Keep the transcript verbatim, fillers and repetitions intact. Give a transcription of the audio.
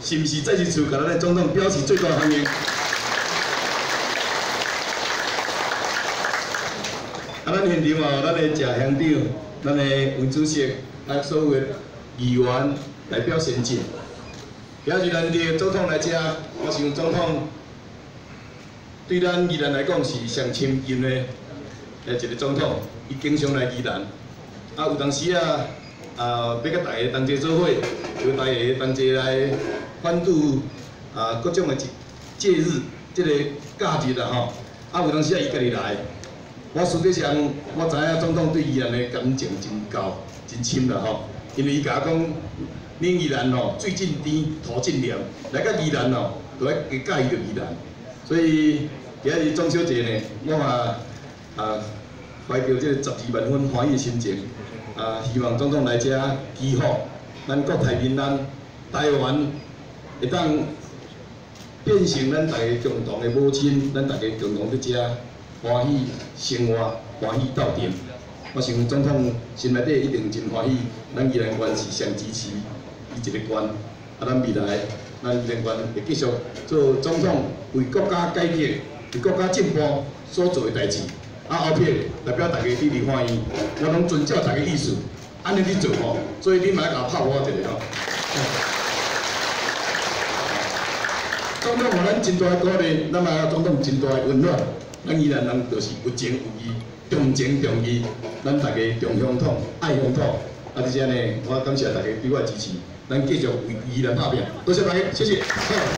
是毋是再一次甲咱的总统表示最大的欢迎？啊，咱现场哦，咱的谢乡长、咱的黄主席，啊，所有的议员代表先进。今日咱的总统来遮，我想总统对咱宜兰来讲是上亲近的诶一个总统，伊经常来宜兰，啊，有当时啊，啊，要甲大家同齐做伙，叫大家同齐来欢度啊各种的节日，即个假日啊吼，啊，有当时啊伊家己来。 我实际上，我知影总统对宜兰的感情真高、真深啦吼，因为伊甲我讲，恁宜兰吼水真甜、土真黏，来到宜兰吼，就要加介意着宜兰。所以今日中秋节呢，我嘛啊怀着这个十二万分欢喜的心情，啊希望总统来遮祈福，咱国泰民安，台湾会当变成咱大家共同的母亲，咱大家共同伫遮。 欢喜生活，欢喜斗阵。我想总统心内底一定真欢喜，咱宜兰县是上支持伊一个县，啊，咱未来咱宜兰县会继续做总统为国家改革、为国家进步所做的代志。啊，后壁代表大家支持欢喜，我拢遵照大家意思，安尼去做吼。所以你嘛甲拍我一个吼。总统互咱真大的鼓励，咱嘛总统真大的温暖。 咱宜兰人就是有情有义，重情重义，咱大家重乡土、爱乡土。啊，而且呢，我感谢大家对我的支持，咱继续为宜兰打拼。多谢大家，谢谢。